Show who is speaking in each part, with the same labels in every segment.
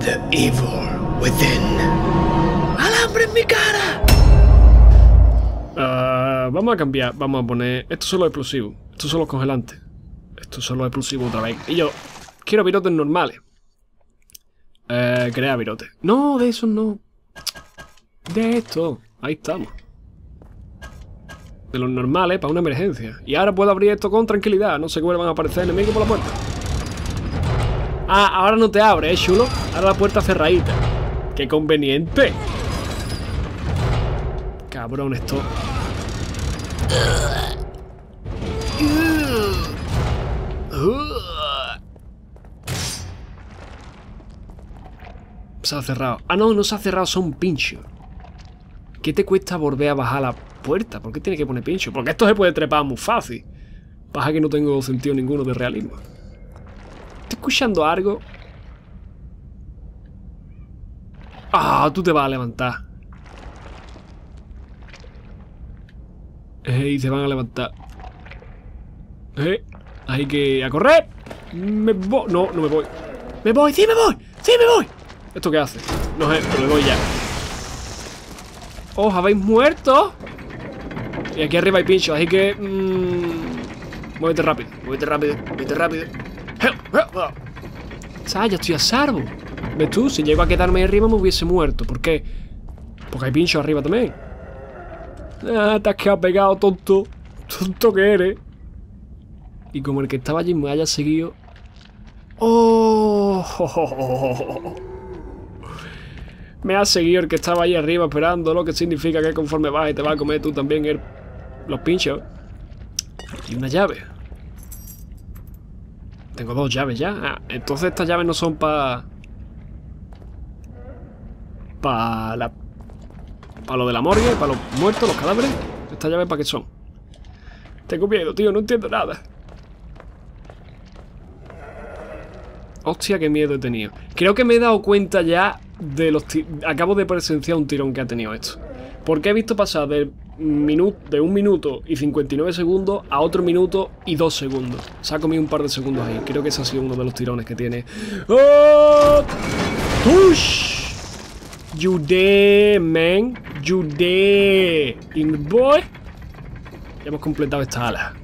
Speaker 1: The evil within. ¡Alambre en mi cara!
Speaker 2: Vamos a cambiar. Vamos a poner... Estos son los explosivos. Estos son los congelantes. Estos son los explosivos otra vez. Y yo quiero virotes normales. Crea virotes. No, de esos no. De esto. Ahí estamos. De los normales para una emergencia. Y ahora puedo abrir esto con tranquilidad. No sé cómo le van a aparecer enemigos por la puerta. Ah, ahora no te abre, chulo. Ahora la puerta cerradita. Qué conveniente. Cabrón, esto. Se ha cerrado. Ah, no, no se ha cerrado, son pinchos. ¿Qué te cuesta volver a bajar la puerta? ¿Por qué tiene que poner pincho? Porque esto se puede trepar muy fácil. Pasa que no tengo sentido ninguno de realismo. ¿Estoy escuchando algo? Ah, tú te vas a levantar. Y se van a levantar. Hay que... ¡A correr! Me voy... No, no me voy. ¡Me voy! ¡Sí me voy! ¡Sí me voy! ¿Esto qué hace? No sé, pero me voy ya. ¡Os habéis muerto! Y aquí arriba hay pinchos, así que... muévete rápido, muévete rápido, muévete rápido. ¿Sabes? Ya estoy a salvo. ¿Ves tú? Si llego a quedarme ahí arriba me hubiese muerto. ¿Por qué? Porque hay pinchos arriba también. Ah, te has quedado pegado, tonto. Tonto que eres. Y como el que estaba allí me haya seguido... ¡Oh! Me ha seguido el que estaba ahí arriba esperando, lo que significa que conforme vas y te vas a comer tú también los pinchos. Y una llave. Tengo 2 llaves ya. Ah, entonces estas llaves no son para lo de la morgue, para los muertos, los cadáveres. ¿Estas llaves para qué son? Tengo miedo, tío, no entiendo nada. Hostia, qué miedo he tenido. Creo que me he dado cuenta ya de los... Acabo de presenciar un tirón que ha tenido esto. Porque he visto pasar de 1 minuto y 59 segundos a otro minuto y 2 segundos. Se ha comido un par de segundos ahí. Creo que ese ha sido uno de los tirones que tiene. ¡Oh! ¡Tush! You there, man. You there. In boy. Ya hemos completado esta ala.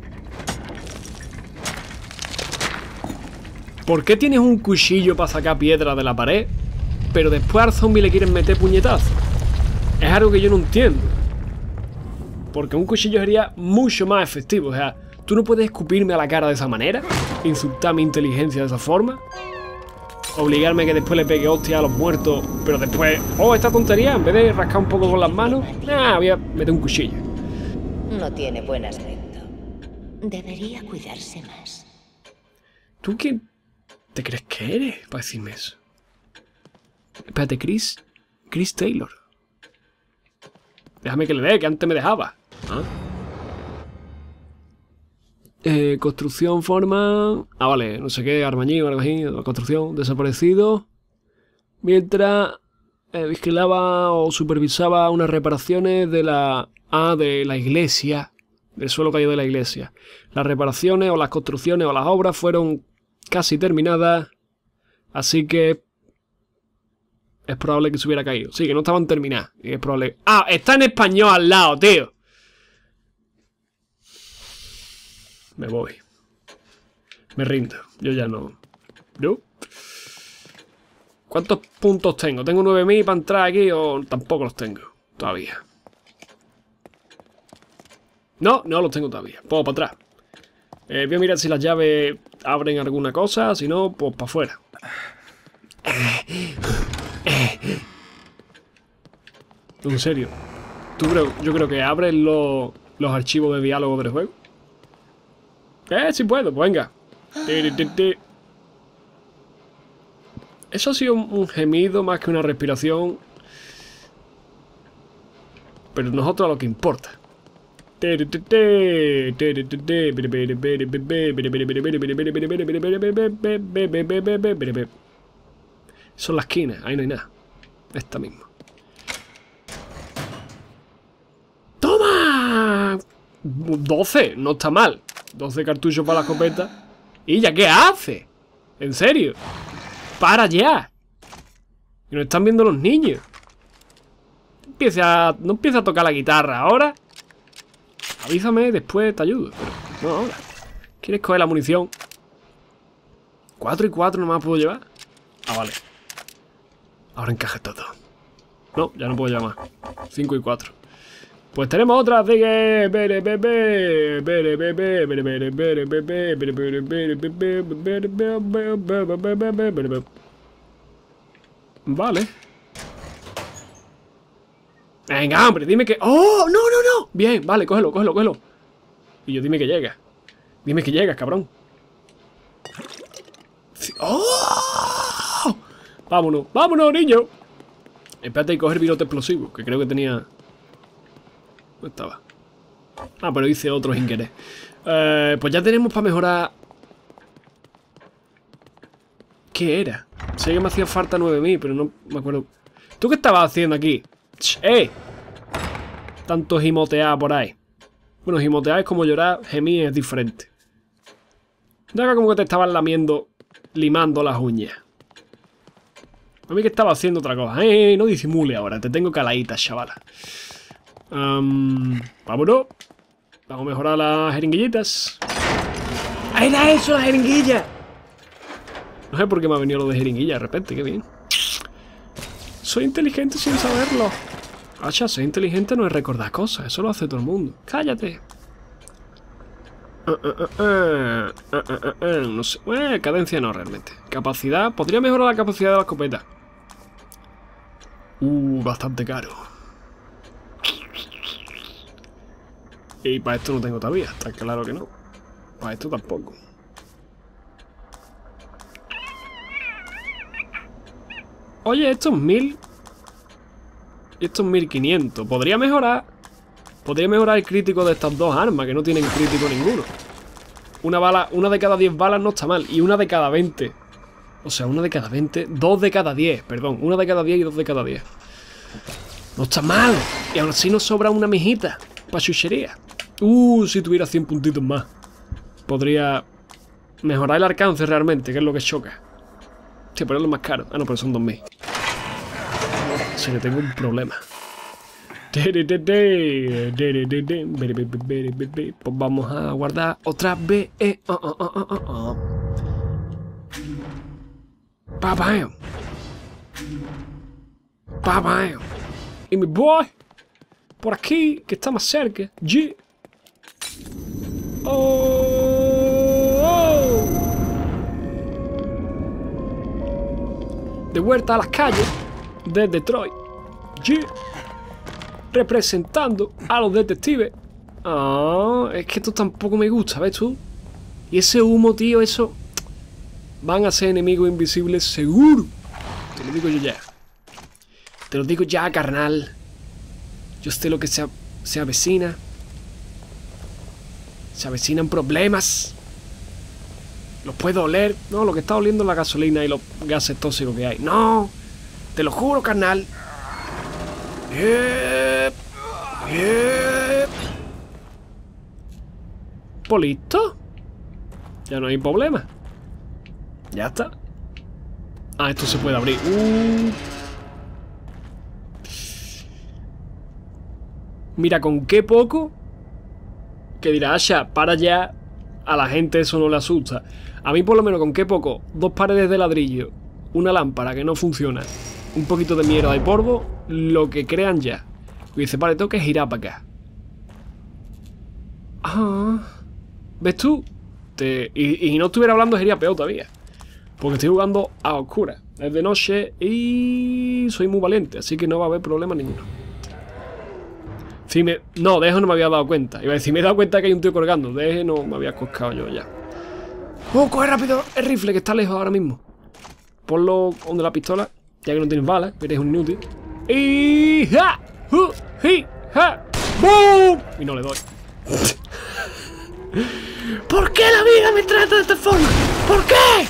Speaker 2: ¿Por qué tienes un cuchillo para sacar piedra de la pared, pero después al zombie le quieren meter puñetazos? Es algo que yo no entiendo. Porque un cuchillo sería mucho más efectivo. O sea, ¿tú no puedes escupirme a la cara de esa manera? ¿Insultar mi inteligencia de esa forma? ¿Obligarme a que después le pegue hostia a los muertos, pero después... ¡Oh, esta tontería! En vez de rascar un poco con las manos, voy a meter un cuchillo.
Speaker 3: No tiene buen aspecto. Debería cuidarse más.
Speaker 2: ¿Tú quién te crees que eres para decirme eso? Espérate, Chris Taylor. Déjame que le dé, que antes me dejaba. ¿Ah? Construcción, forma... Ah, vale, no sé qué, armañín, algo así. Construcción, desaparecido. Mientras vigilaba o supervisaba unas reparaciones de la... de la iglesia. Del suelo caído de la iglesia. Las reparaciones o las construcciones o las obras fueron casi terminadas. Así que... es probable que se hubiera caído. Sí, que no estaban terminadas. Y es probable... ¡Ah! Está en español al lado, tío. Me voy. Me rindo. Yo ya no... ¿No? ¿Cuántos puntos tengo? ¿Tengo 9000 para entrar aquí o tampoco los tengo? Todavía. No, no los tengo todavía. Puedo para atrás. Voy a mirar si las llaves abren alguna cosa. Si no, pues para afuera. En serio. Yo creo que abren los archivos de diálogo del juego. Sí puedo, pues venga. Eso ha sido un gemido más que una respiración. Pero nosotros a lo que importa. Son las esquinas, ahí no hay nada. Esta misma. ¡Toma! 12, no está mal. 12 cartuchos para la escopeta. ¿Y ya qué hace? ¿En serio? ¡Para ya! Y nos están viendo los niños. No empieza a tocar la guitarra ahora. Avísame, después te ayudo. Pero no ahora. ¿Quieres coger la munición? 4 y 4 nomás puedo llevar. Ah, vale. Ahora encaja todo. No, ya no puedo llevar más. 5 y 4. Pues tenemos otra, así que... Vale. Venga, hombre, dime que... ¡Oh! ¡No, no, no! Bien, vale, cógelo, cógelo, cógelo. Y yo dime que llega. Dime que llegas, cabrón. ¡Oh! Vámonos, vámonos, niño. Espérate y coger virote explosivo, que creo que tenía... ¿Dónde estaba? Ah, pero hice otro sin querer. Pues ya tenemos para mejorar... ¿Qué era? Sé que me hacía falta 9000, pero no me acuerdo. ¿Tú qué estabas haciendo aquí? ¡Eh! Tanto gimotear por ahí. Bueno, gimotear es como llorar, gemir es diferente. Ya como que te estabas limando las uñas. A mí que estaba haciendo otra cosa. No disimule ahora, te tengo caladita, chavala. Vámonos. Vamos a mejorar las jeringuillitas. ¡Ah, era eso, la jeringuilla! No sé por qué me ha venido lo de jeringuilla de repente, qué bien. Soy inteligente sin saberlo. Hacha, ser inteligente no es recordar cosas, eso lo hace todo el mundo. ¡Cállate! No sé. Cadencia no, realmente. Capacidad. Podría mejorar la capacidad de la escopeta. Bastante caro. Y para esto no tengo todavía, está claro que no. Para esto tampoco. Oye, estos 1000 y estos 1500. Podría mejorar el crítico de estas dos armas, que no tienen crítico ninguno. Una de cada 10 balas no está mal. Y una de cada 20. O sea, una de cada 20. 2 de cada 10, perdón. Una de cada 10 y 2 de cada 10. No está mal. Y aún así nos sobra una mijita para chuchería. Si tuviera 100 puntitos más. Podría mejorar el alcance realmente, que es lo que choca. Hostia, pero es lo más caro. Ah, no, pero son 2000. Así que tengo un problema. Pues vamos a guardar otra vez. Papá. Y mi boy. Por aquí, que está más cerca. De vuelta a las calles de Detroit. Representando a los detectives. Es que esto tampoco me gusta, ¿ves tú? Y ese humo, tío, eso... Van a ser enemigos invisibles seguro. Te lo digo yo ya. Te lo digo ya, carnal. Yo sé lo que se avecina. Se avecinan problemas. Los puedo oler. No, lo que está oliendo es la gasolina y los gases tóxicos que hay. No, te lo juro, carnal. Pues listo. Ya no hay problema. Ya está. Ah, esto se puede abrir. Mira, con qué poco. Que dirá, Asha, para ya. A la gente eso no le asusta. A mí por lo menos con qué poco. 2 paredes de ladrillo. Una lámpara que no funciona. Un poquito de mierda y polvo. Lo que crean ya. Y dice, vale, tengo que girar para acá. ¿Ves tú? Y no estuviera hablando sería peor todavía. Porque estoy jugando a oscuras. Es de noche y soy muy valiente. Así que no va a haber problema ninguno. No, de eso no me había dado cuenta. Iba a decir, me he dado cuenta que hay un tío colgando. De eso no me había coscado yo ya. Coge rápido el rifle que está lejos ahora mismo. Ponlo donde la pistola. Ya que no tienes balas, que eres un inútil. Y ja, ja, ¡boom! Y no le doy.
Speaker 1: ¿Por qué la vida me trata de esta forma? ¿Por qué?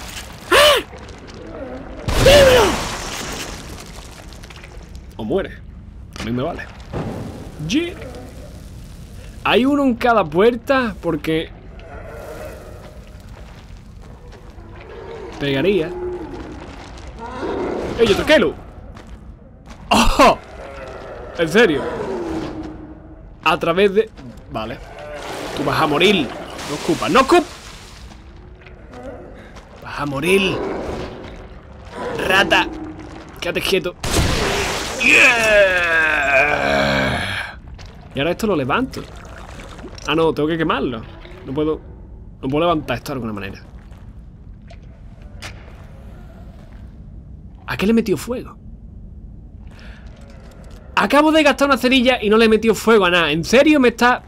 Speaker 1: ¡Dímelo!
Speaker 2: O muere. También me vale. Hay uno en cada puerta porque... Pegaría. ¡Ey, tranquilo! En serio. A través de... Vale. Tú vas a morir. No escupas, no escupas. Vas a morir. Rata. Quédate quieto. Yeah. Y ahora esto lo levanto. Ah, no, tengo que quemarlo. No puedo levantar esto de alguna manera. ¿A qué le he metido fuego? Acabo de gastar una cerilla y no le he metido fuego a nada. ¿En serio me está...?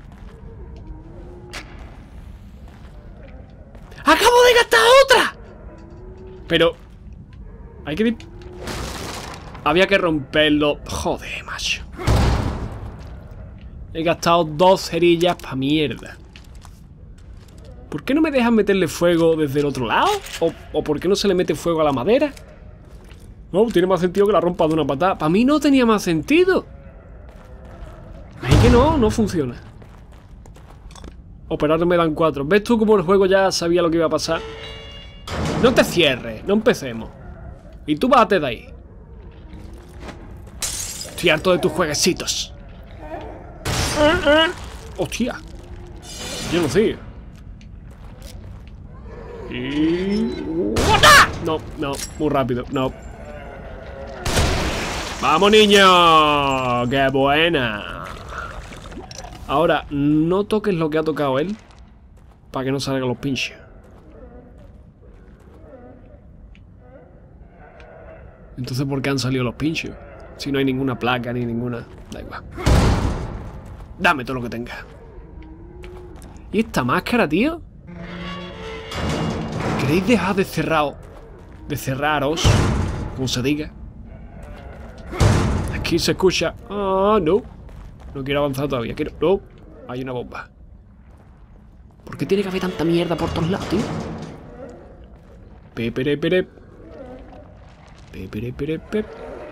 Speaker 2: ¡Acabo de gastar otra! Pero... hay que... había que romperlo. Joder, macho. He gastado 2 cerillas pa' mierda. ¿Por qué no me dejan meterle fuego desde el otro lado? ¿O por qué no se le mete fuego a la madera? No, tiene más sentido que la rompa de una patada. Para mí no tenía más sentido. Es que no funciona. Operar me dan 4. ¿Ves tú cómo el juego ya sabía lo que iba a pasar? No te cierres, no empecemos. Y tú bájate de ahí. Estoy harto de tus jueguecitos. Hostia. Yo no sigo. Y... No, muy rápido, no. ¡Vamos, niño! ¡Qué buena! Ahora, no toques lo que ha tocado él para que no salgan los pinches. Entonces, ¿por qué han salido los pinchos? Si no hay ninguna placa ni ninguna... Da igual. Dame todo lo que tengas. ¿Y esta máscara, tío? ¿Queréis dejar de cerraros? De cerraros, como se diga. Aquí se escucha... Ah, no. No quiero avanzar todavía. Quiero... No. Hay una bomba. ¿Por qué tiene que haber tanta mierda por todos lados, tío? Peperepere. Peperepere.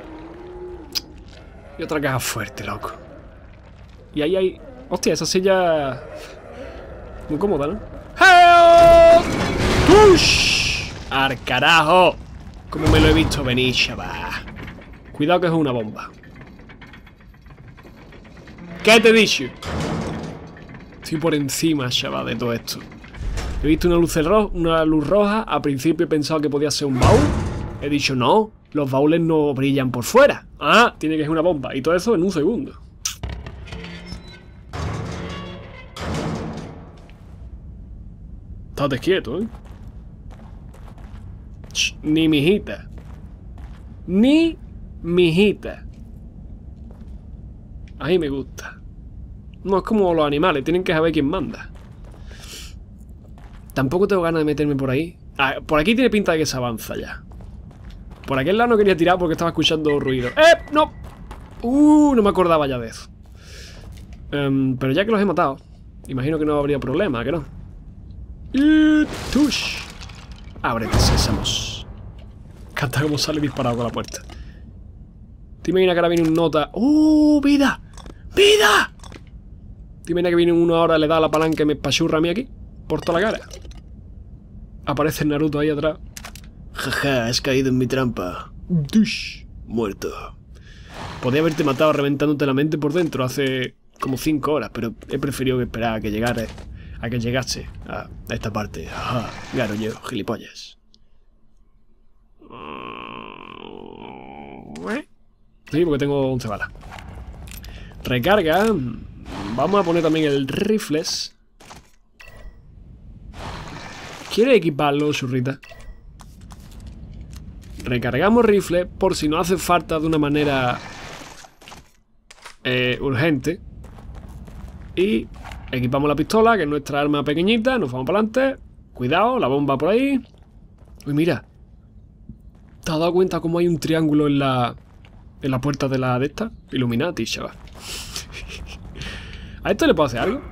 Speaker 2: Y otra caja fuerte, loco. Y ahí hay... Hostia, esa silla... muy cómoda, ¿no? ¡Help! ¡Tush! ¡Al carajo! Como me lo he visto venir, chaval. Cuidado que es una bomba. ¿Qué te he dicho? Estoy por encima, chaval, de todo esto. He visto una luz roja. Al principio he pensado que podía ser un baúl. He dicho, no, los baúles no brillan por fuera. Ah, tiene que ser una bomba. Y todo eso en un segundo. Estate quieto, ¿eh? Shh, ni mijita. Ni mijita. A mí me gusta. No es como los animales, tienen que saber quién manda. Tampoco tengo ganas de meterme por ahí. Ah, por aquí tiene pinta de que se avanza ya. Por aquel lado no quería tirar porque estaba escuchando ruido. ¡No! No me acordaba ya de eso. Pero ya que los he matado, imagino que no habría problema, ¿que no? ¡Tush! Ábrete, sésamos. Canta como sale disparado con la puerta. ¿Te imaginas que ahora viene un nota? ¡Vida! ¡Vida! ¿Te imaginas que viene uno ahora, le da la palanca y me pachurra a mí aquí? Por toda la cara. Aparece Naruto ahí atrás.
Speaker 1: Jaja, has caído en mi trampa.
Speaker 2: ¡Tush!
Speaker 1: Muerto.
Speaker 2: Podría haberte matado reventándote la mente por dentro hace como 5 horas, pero he preferido esperar a que llegase a esta parte. Ajá, garoño, gilipollas. Sí, porque tengo 11 balas. Recarga. Vamos a poner también el rifles. ¿Quiere equiparlo, churrita? Recargamos rifle por si no hace falta de una manera urgente. Y equipamos la pistola, que es nuestra arma pequeñita. Nos vamos para adelante. Cuidado, la bomba por ahí. Uy, mira. ¿Te has dado cuenta cómo hay un triángulo en la puerta de esta? Illuminati, chaval. ¿A esto le puedo hacer algo?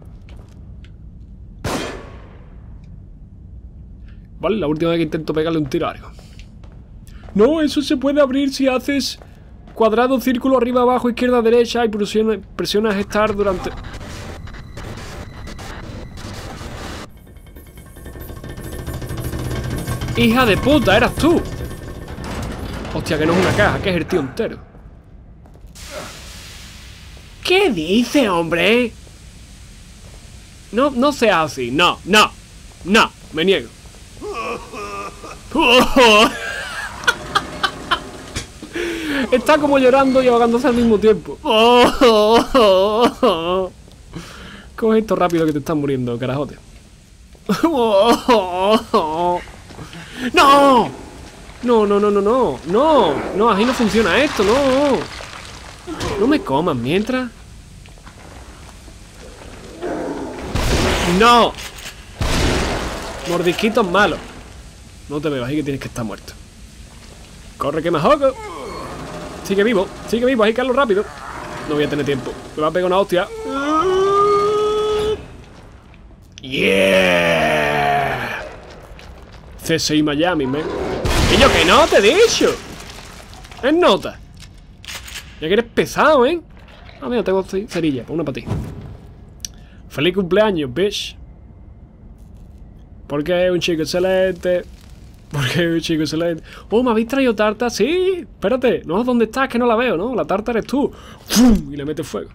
Speaker 2: Vale, la última vez que intento pegarle un tiro a algo. No, eso se puede abrir si haces cuadrado, círculo, arriba, abajo, izquierda, derecha y presionas Start durante... ¡Hija de puta! ¡Eras tú! Hostia, que no es una caja, que es el tío entero. ¿Qué dice, hombre? No, no sea así. No, no, no. Me niego. Está como llorando y ahogándose al mismo tiempo. Coge esto rápido que te estás muriendo, carajote. ¡No! No, no, no, no, no. No, no, así no funciona esto, no. No me comas mientras. ¡No! Mordisquitos malos. No te veo, así que tienes que estar muerto. Corre que me ahogo. Sigue vivo, hay que hacerlo rápido. No voy a tener tiempo. Me va a pegar una hostia. ¡Yeah! CSI Miami, man. Y yo que no, te he dicho. Es nota. Ya que eres pesado, ¿eh? Ah, mira, tengo cerilla. Una para ti. Feliz cumpleaños, bitch. Porque es un chico excelente. Porque es un chico excelente. Oh, ¿me habéis traído tarta? Sí, espérate. No, ¿dónde estás? Que no la veo, ¿no? La tarta eres tú. ¡Fum! Y le metes fuego.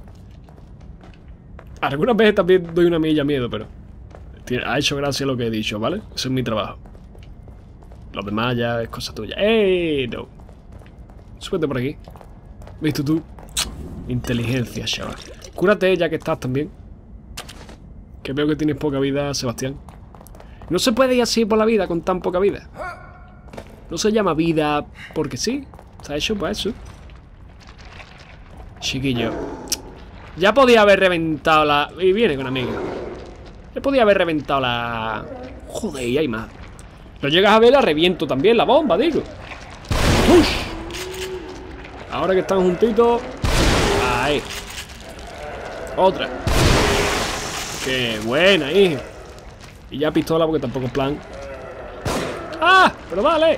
Speaker 2: Algunas veces también doy una milla miedo, pero ha hecho gracia lo que he dicho, ¿vale? Ese es mi trabajo. Lo demás ya es cosa tuya. ¡Ey! No. Súbete por aquí. ¿Viste tú? Inteligencia, chaval. Cúrate ya que estás también. Que veo que tienes poca vida, Sebastián. No se puede ir así por la vida con tan poca vida. No se llama vida porque sí. Está hecho para eso. Chiquillo. Ya podía haber reventado la... Y viene con amigos. Ya podía haber reventado la... Joder, y hay más. Lo llegas a ver, la reviento también, la bomba, digo. ¡Ush! Ahora que están juntitos... Ahí. Otra. ¡Qué buena, hijo! Y ya pistola porque tampoco es plan. ¡Ah! ¡Pero vale!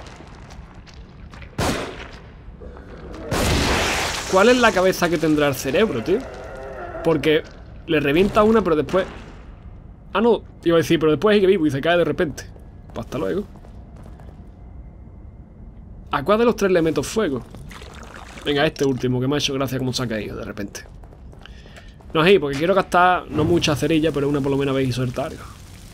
Speaker 2: ¿Cuál es la cabeza que tendrá el cerebro, tío? Porque le revienta una, pero después... Ah, no, iba a decir, pero después sigue vivo y se cae de repente. Pues hasta luego. ¿A cuál de los tres le meto fuego? Venga, este último, que me ha hecho gracia como se ha caído de repente. No así, porque quiero gastar no mucha cerilla, pero una por lo menos veis y suelta algo.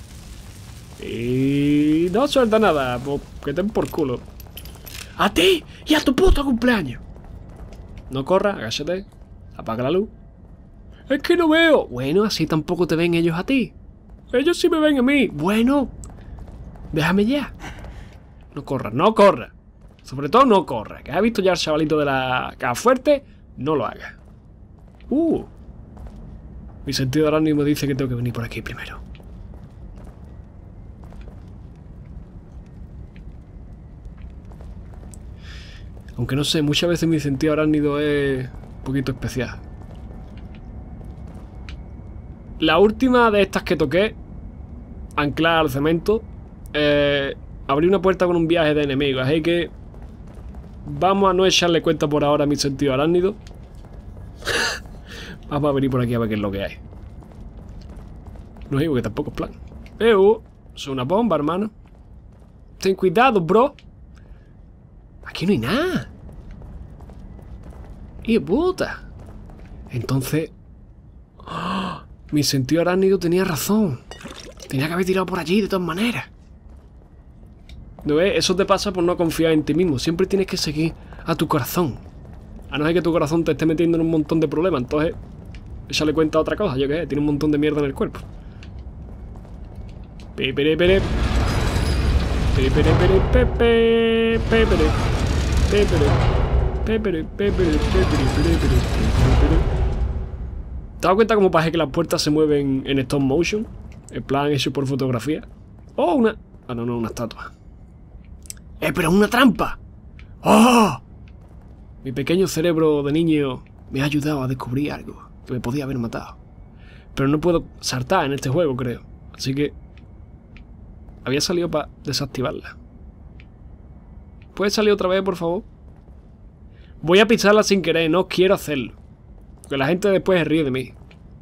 Speaker 2: Y... no suelta nada, pues que ten por culo. ¡A ti! ¡Y a tu puto cumpleaños! No corras, agáchate. Apaga la luz. ¡Es que no veo! Bueno, así tampoco te ven ellos a ti. Ellos sí me ven a mí. Bueno, déjame ya. No corras, no corras. Sobre todo no corras. Que has visto ya al chavalito de la caja fuerte. No lo hagas. Mi sentido arácnido me dice que tengo que venir por aquí primero. Aunque no sé, muchas veces mi sentido arácnido es un poquito especial. La última de estas que toqué, anclar al cemento, abrí una puerta con un viaje de enemigos, así que vamos a no echarle cuenta por ahora a mi sentido arácnido. Vamos a venir por aquí a ver qué es lo que hay. No digo que tampoco es plan. Es una bomba, hermano. Ten cuidado, bro. Aquí no hay nada. ¡Y puta! Entonces... ¡oh! Mi sentido arácnido tenía razón. Tenía que haber tirado por allí de todas maneras. ¿No ves? Eso te pasa por no confiar en ti mismo. Siempre tienes que seguir a tu corazón. A no ser que tu corazón te esté metiendo en un montón de problemas. Entonces, échale cuenta a otra cosa. Yo qué sé, tiene un montón de mierda en el cuerpo. ¿Te das cuenta cómo parece que las puertas se mueven en stop motion? En plan hecho por fotografía. ¡Oh, una! Ah, no, una estatua. Pero es una trampa! ¡Oh! Mi pequeño cerebro de niño me ha ayudado a descubrir algo que me podía haber matado. Pero no puedo saltar en este juego, creo. Así que... había salido para desactivarla. ¿Puedes salir otra vez, por favor? Voy a pisarla sin querer, no quiero hacerlo. Porque la gente después se ríe de mí.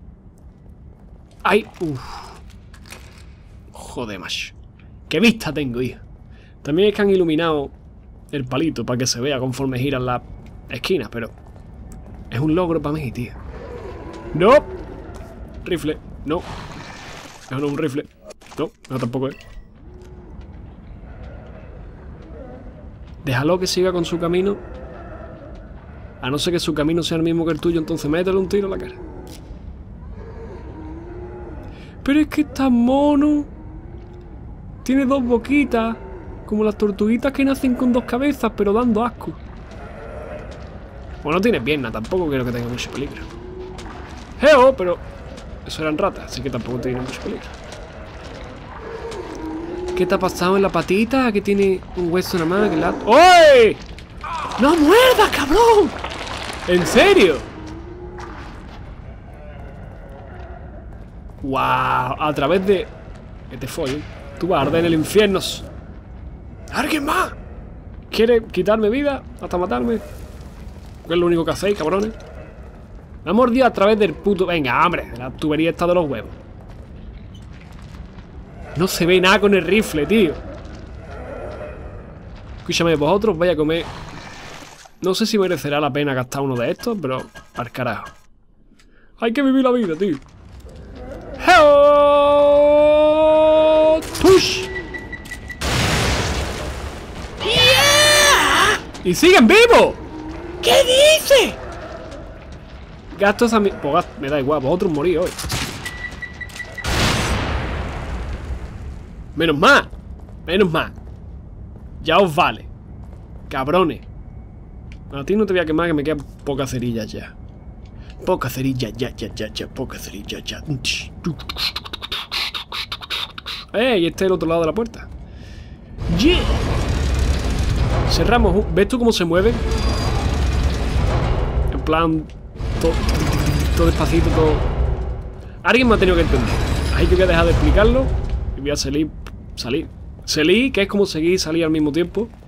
Speaker 2: ¡Ay! ¡Uf! Joder, macho. ¡Qué vista tengo, hijo! También es que han iluminado el palito para que se vea conforme giran las esquinas, pero... es un logro para mí, tío. No. Rifle. No. No, no, un rifle. No, no tampoco es. Déjalo que siga con su camino. A no ser que su camino sea el mismo que el tuyo, entonces métele un tiro en la cara. Pero es que está mono. Tiene dos boquitas. Como las tortuguitas que nacen con dos cabezas, pero dando asco. Bueno, no tiene pierna, tampoco quiero que tenga mucho peligro. ¡Geo! Pero eso eran ratas, así que tampoco tiene mucho peligro. ¿Qué te ha pasado en la patita? Que tiene un hueso nada más que la... ¡Oye! ¡No muerdas, cabrón! ¿En serio? ¡Wow! A través de... Que te follen. Tú vas a arder en el infierno. ¡Alguien más! ¿Quiere quitarme vida? ¿Hasta matarme? ¿Qué es lo único que hacéis, cabrones? Me ha mordido a través del puto... Venga, hombre, de la tubería esta de los huevos. No se ve nada con el rifle, tío. Escúchame, vosotros vais a comer... No sé si merecerá la pena gastar uno de estos, pero... Al carajo. Hay que vivir la vida, tío. ¡Heo! ¡Push!
Speaker 1: ¡Yeah!
Speaker 2: ¡Y siguen vivos!
Speaker 1: ¿Qué dice?
Speaker 2: Gasto esa... Pues me da igual, vosotros morís hoy. Menos mal. Menos mal. Ya os vale. Cabrones. A ti no te voy a quemar, que me quedan pocas cerillas ya. Pocas cerillas, ya. Pocas cerillas, ya. Y este es el otro lado de la puerta. Yeah. Cerramos. ¿Ves tú cómo se mueve? En plan... Todo despacito, todo... Alguien me ha tenido que entender. Ahí que voy a dejar de explicarlo. Y voy a salir, que es como seguir y salir al mismo tiempo.